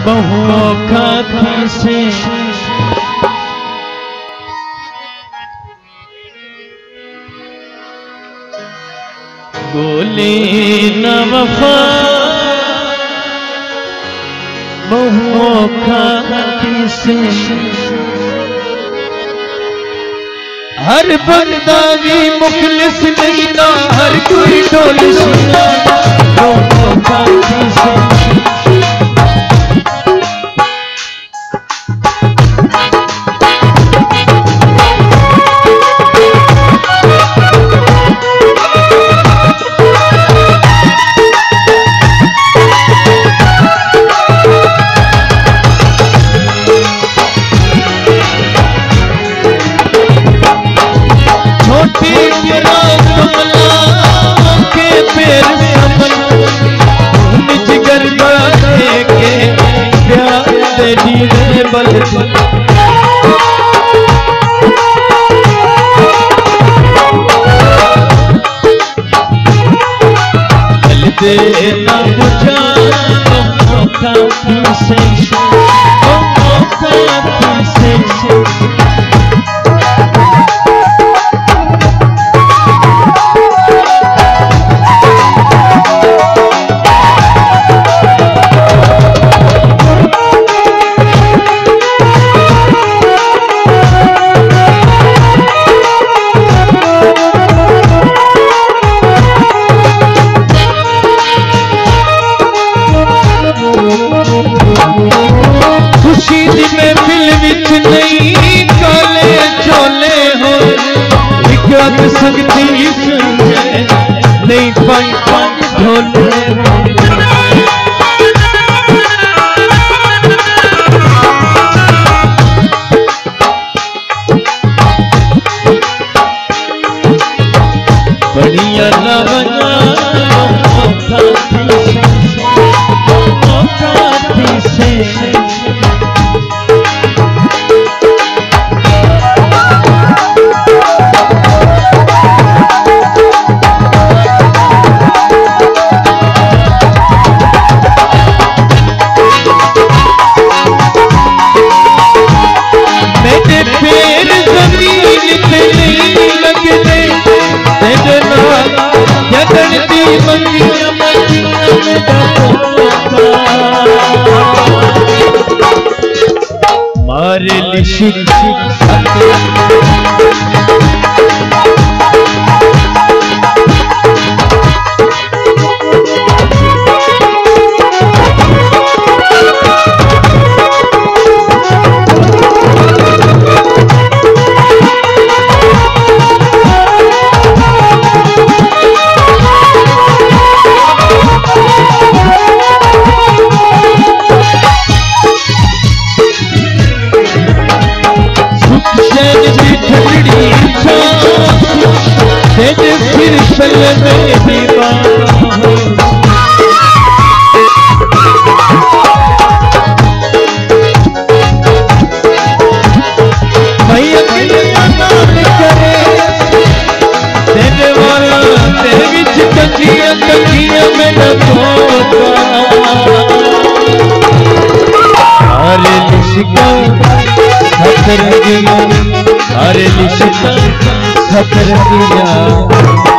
बहुओं खाती से बोले न वफा बहुओं खाती से हर बंदा भी मुखलिस नहीं ना हर कोई ढोल सुना बहुओं खाती से देना बुझा खाती से संगती संजय नहीं पाई ढोले बढ़िया लवना खाती से मारे लिशिक फिर पल में दीवाना हो भैया करे तेरे वाला तेरे बिच कंजिया कंजिया में न धोता अरे लिशिका खतर दिया अरे लिशिका खतर दिया